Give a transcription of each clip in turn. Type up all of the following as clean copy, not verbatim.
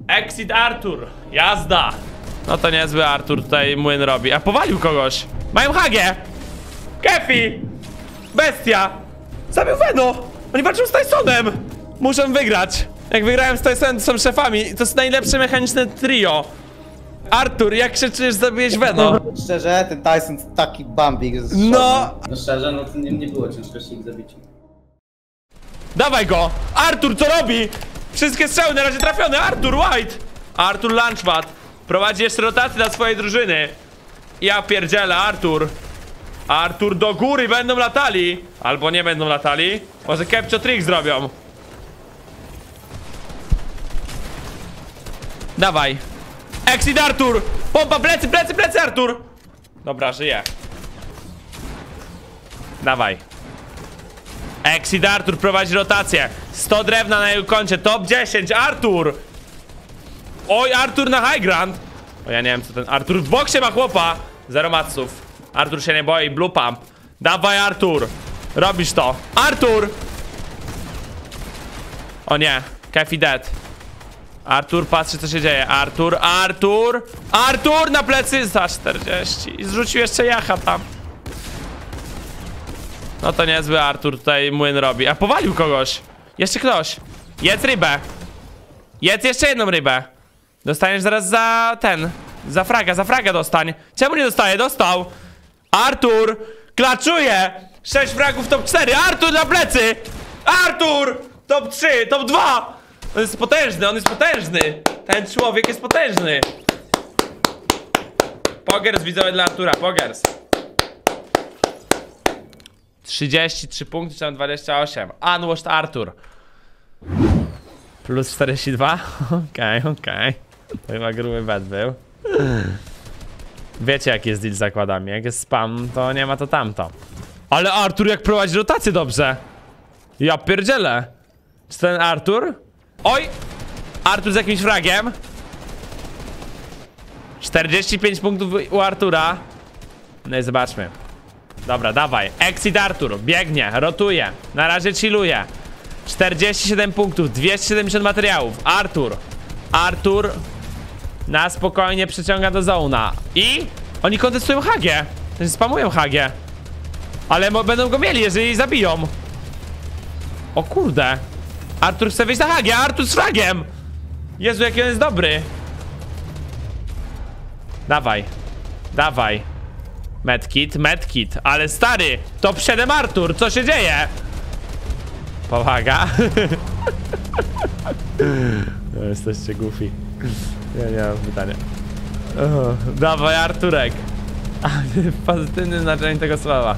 Exit Artur, jazda. No to niezły Artur tutaj młyn robi. A powalił kogoś. Mają Hagę. Kefi. Bestia. Zabił Veno. Oni walczą z Tysonem. Muszą wygrać. Jak wygrałem z Tysonem, to są szefami. To jest najlepsze mechaniczne trio. Artur, jak krzyczysz, zabiłeś Veno. Szczerze, ten Tyson to taki bambik. No. No szczerze, no to nie było ciężkości ich zabić. Dawaj go! Artur, co robi? Wszystkie strzały na razie trafione. Artur White! Artur Lunchpad prowadzi jeszcze rotację dla swojej drużyny. Ja pierdzielę, Artur. Artur do góry, będą latali. Albo nie będą latali. Może Capture Trick zrobią. Dawaj. Exit Artur! Pompa, plecy, plecy, plecy, Artur! Dobra, żyje. Dawaj. Exit Artur prowadzi rotację. 100 drewna na jego koncie. Top 10. Artur! Oj, Artur na high ground. O, ja nie wiem co ten Artur w boksie ma chłopa. Zero matsów. Artur się nie boi. Blue pump. Dawaj, Artur. Robisz to. Artur! O nie. Kefi dead. Artur patrzy co się dzieje. Artur, Artur. Artur na plecy za 40. I zrzucił jeszcze jacha tam. No to niezły Artur tutaj młyn robi. A powalił kogoś. Jeszcze ktoś. Jedz rybę. Jedz jeszcze jedną rybę. Dostaniesz zaraz za ten. Za fraga dostań. Czemu nie dostaje? Dostał. Artur klaczuje. 6 fragów top 4. Artur na plecy. Artur top 3, top 2. On jest potężny, on jest potężny. Ten człowiek jest potężny. Pogers widzowie dla Artura, pogers. 33 punkty, czy tam 28. Unwashed Artur. Plus 42. Okej. To chyba gruby bet był. Wiecie jaki jest deal z zakładami. Jak jest spam, to nie ma to tamto. Ale Artur jak prowadzi rotację dobrze. Ja pierdzielę. Czy ten Artur? Oj! Artur z jakimś fragiem. 45 punktów u Artura. No i zobaczmy. Dobra, dawaj. Exit Artur. Biegnie, rotuje. Na razie chilluje. 47 punktów, 270 materiałów. Artur na spokojnie przyciąga do zona. I oni kontestują Hagię. Spamują Hagię. Ale będą go mieli, jeżeli zabiją. O kurde. Artur chce wyjść na Hagię. Artur z fragiem. Jezu, jaki on jest dobry. Dawaj. Dawaj. Medkit, ale stary, top 7 Artur, co się dzieje? Powaga. No, jesteście goofy. Ja nie mam pytania. Dawaj Arturek. Pozytywne znaczenie tego słowa.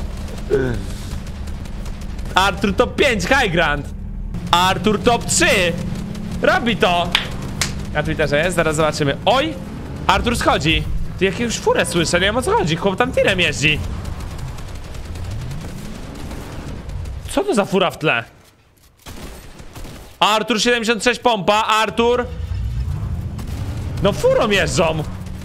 Artur top 5, high ground. Artur top 3. Robi to. Na Twitterze jest, zaraz zobaczymy. Oj, Artur schodzi. Ty jakąś furę słyszę, nie wiem o co chodzi. Chłop tam tirem jeździ. Co to za fura w tle? Artur 76 pompa, Artur. No furą jeżdżą.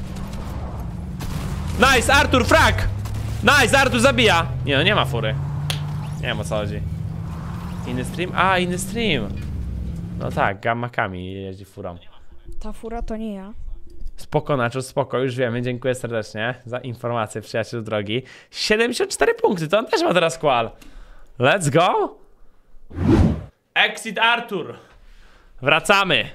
Nice, Artur frag. Nice, Artur zabija. Nie no, nie ma fury. Nie wiem o co chodzi. Inny stream? A, inny stream. No tak, gammakami jeździ furą. Ta fura to nie ja. Spoko, Nacho, spoko, już wiemy, dziękuję serdecznie za informację, przyjaciół drogi. 74 punkty, to on też ma teraz qual. Let's go. Exit Artur. Wracamy.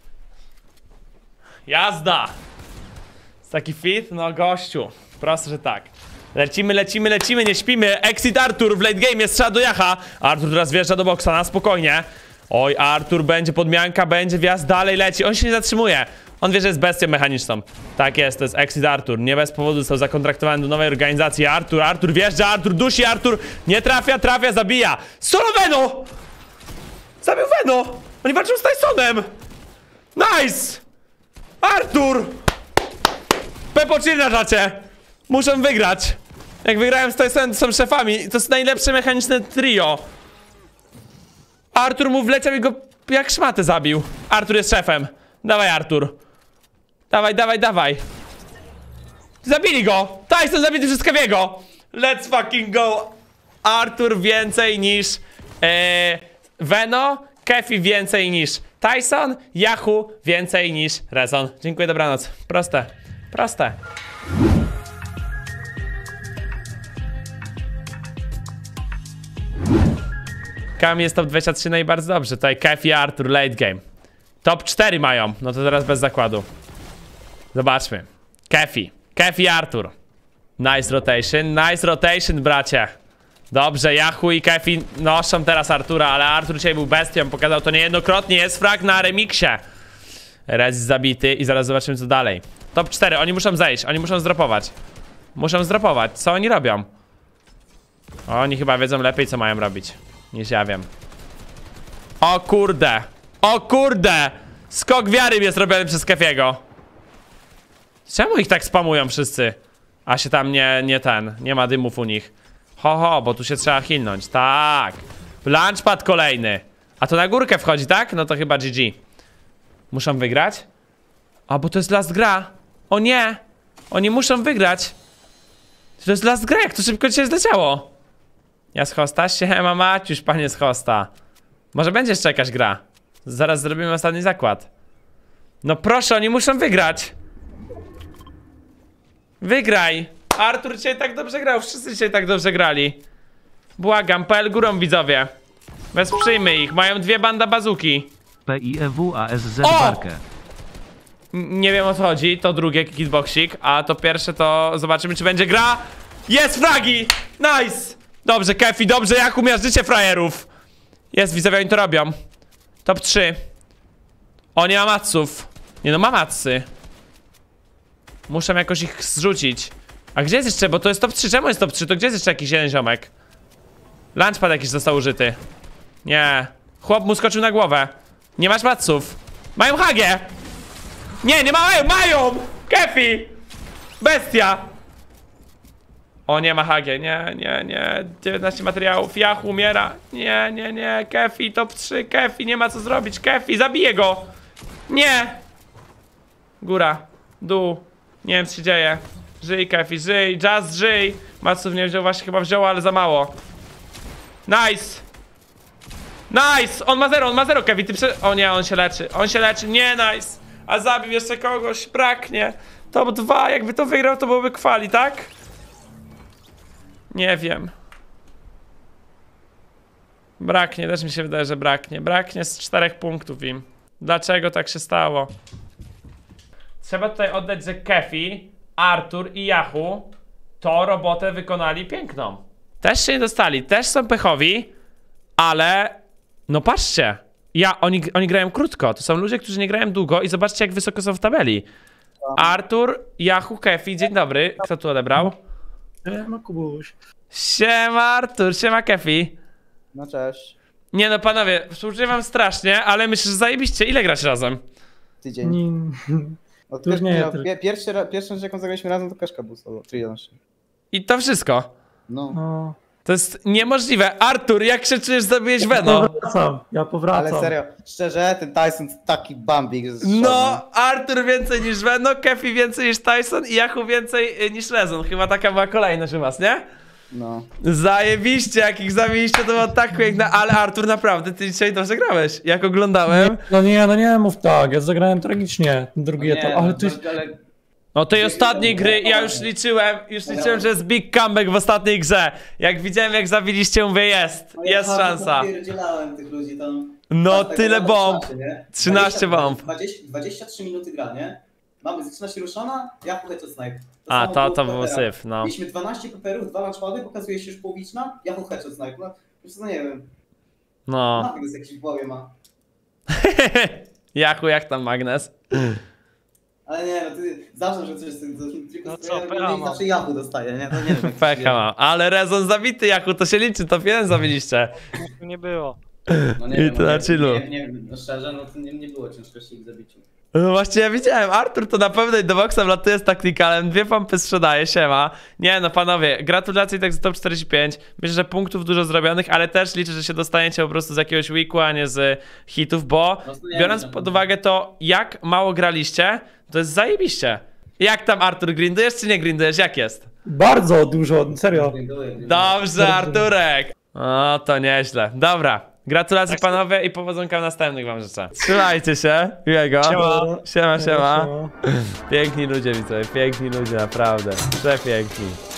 Jazda. Jest taki fit? No gościu, prosto, że tak. Lecimy, nie śpimy. Exit Artur w late game, strzela do jacha. Artur teraz wjeżdża do boksa, na spokojnie. Oj, Artur, będzie podmianka, będzie wjazd, dalej leci, on się nie zatrzymuje. On wie, że jest bestią mechaniczną. Tak jest, to jest Exit Artur. Nie bez powodu został zakontraktowany do nowej organizacji. Artur wjeżdża, Artur dusi, Artur nie trafia, zabija. Solo Veno! Zabił Veno! Oni walczą z Tysonem! Nice! Artur! Pepo chill na czacie. Muszą wygrać. Jak wygrałem z Tysonem, to są szefami. To jest najlepsze mechaniczne trio. Artur mu wleciał i go jak szmatę zabił. Artur jest szefem. Dawaj, Artur. Dawaj. Zabili go! Tyson zabity przez Keviego! Let's fucking go! Artur więcej niż Veno, Kefi więcej niż Tyson, Yahoo więcej niż Rezon. Dziękuję, dobranoc. Proste. Proste. Kam jest top 23, no i bardzo dobrze. Tutaj Kef i Artur, late game. Top 4 mają, no to teraz bez zakładu. Zobaczmy. Kef i Artur. Nice rotation, bracie. Dobrze, Yahoo i Kefi noszą teraz Artura, ale Artur dzisiaj był bestią, pokazał to niejednokrotnie, jest frag na remiksie. Rez zabity i zaraz zobaczymy co dalej. Top 4, oni muszą zejść, oni muszą zdropować. Muszą zdropować, co oni robią? Oni chyba wiedzą lepiej co mają robić, niż ja wiem. O kurde, o kurde! Skok wiary jest robiony przez Kefiego. Czemu ich tak spamują wszyscy? A się tam nie ma dymów u nich. Ho, bo tu się trzeba hilnąć, tak. Launchpad kolejny. A to na górkę wchodzi, tak? No to chyba GG. Muszą wygrać? A, bo to jest last gra. O nie! Oni muszą wygrać. To jest last gra, jak to szybko dzisiaj zleciało. Ja z hosta? Siema Maciuś, panie z hosta. Może będzie jeszcze jakaś gra. Zaraz zrobimy ostatni zakład. No proszę, oni muszą wygrać. Wygraj. Artur dzisiaj tak dobrze grał, wszyscy dzisiaj tak dobrze grali. Błagam, PL górą widzowie. Wesprzyjmy ich, mają dwie banda bazuki. PIEWASZ O! Barkę. Nie wiem o co chodzi, to drugie kitboxik, a to pierwsze to zobaczymy czy będzie gra. Jest fragi! Nice! Dobrze Kefi, dobrze, jak umiażdżycie frajerów. Jest, widzowie, oni to robią. Top 3. O, nie ma matsów. Nie no, ma matsy. Muszę jakoś ich zrzucić. A gdzie jest jeszcze, bo to jest top 3, czemu jest top 3? To gdzie jest jeszcze jakiś jeden ziomek? Launchpad jakiś został użyty. Nie. Chłop mu skoczył na głowę. Nie masz matsów. Mają Hagę. Nie mają! Kefi! Bestia! O, nie ma Hagę, nie. 19 materiałów, Yahoo umiera. Nie, Kefi, top 3, Kefi, nie ma co zrobić, Kefi, zabiję go! Nie! Góra, dół, nie wiem co się dzieje. Żyj Kefi, żyj, Jazz żyj! Matsów nie wziął, właśnie chyba wziął, ale za mało. Nice! Nice! On ma zero, Kefi, ty O nie, on się leczy, nie, nice! A zabił jeszcze kogoś, braknie. Top 2, jakby to wygrał, to byłoby kwali, tak? Nie wiem. Braknie, też mi się wydaje, że braknie. Braknie z 4 punktów im. Dlaczego tak się stało? Trzeba tutaj oddać, że Kefi, Artur i Yahoo to robotę wykonali piękną. Też się nie dostali, też są pechowi, ale no patrzcie. Oni grają krótko, to są ludzie, którzy nie grają długo i zobaczcie jak wysoko są w tabeli. Artur, Yahoo, Kefi, dzień dobry. Kto tu odebrał? Siema Kubuś. Siema Artur, siema Kefi. No cześć. Nie no panowie, współczuję wam strasznie, ale myślę, że zajebiście. Ile grać razem? Tydzień. To już nie, Pierwszy rzecz jaką zagraliśmy razem to Kaszka był solo, czy 11. I to wszystko. No. No. To jest niemożliwe. Artur, jak się czujesz, zabiłeś Veno? Ja powracam. Ale serio, szczerze, ten Tyson to taki bambik. No, Artur więcej niż Veno, Kefi więcej niż Tyson i Yahoo więcej niż Rezon. Chyba taka była kolejność u was, nie? No. Zajebiście, jak ich zabiliście, to było tak piękne, ale Artur, naprawdę, ty dzisiaj dobrze grałeś. Jak oglądałem... No nie mów tak, ja zagrałem tragicznie ten drugi etap, ale ty... No tej ostatniej gry ja już liczyłem, że jest big comeback w ostatniej grze. Jak widziałem jak zabiliście, mówię jest szansa. Pierdzielałem tych ludzi tam. No Tak, tyle tak, bomb, 13, 13 bomb. 23 minuty gra, nie? Zaczyna się ruszona, ja puchę to snipe. A samo to było był w PPR. syf, no. Mieliśmy 12 PPR-ów, 2 launchpady, pokazuje się już połowiczna, ja puchę to snipe. No, już to nie wiem. No. Magnes jakiś w głowie ma. Yahoo, jak tam Magnes? Ale nie, no ty zawsze, że coś tylko No co, zawsze Yahoo dostaje, nie? To nie wiem. jak to Pecha się mam, ale Rezon zabity Yahoo, to się liczy, top 1 zabiliście. Nie było. No nie I wiem, to na chillu. nie wiem, no szczerze, no to nie było ciężkości ich zabicia. No właśnie ja widziałem, Artur to na pewno do boxa wlatuje z taktikalem, 2 pompy sprzedaje, siema. Nie no panowie, gratulacje tak za top 45, myślę, że punktów dużo zrobionych, ale też liczę, że się dostaniecie po prostu z jakiegoś weeku, a nie z hitów, bo biorąc pod uwagę to, jak mało graliście, to jest zajebiście. Jak tam Artur, grindujesz czy nie grindujesz, jak jest? Bardzo dużo, serio. Dziękuję. Dobrze Arturek! O to nieźle, dobra. Gratulacje panowie i powodzonka w następnych wam życzę. Trzymajcie się, miłego. Siema. Piękni ludzie widzowie, piękni ludzie, naprawdę. Przepiękni.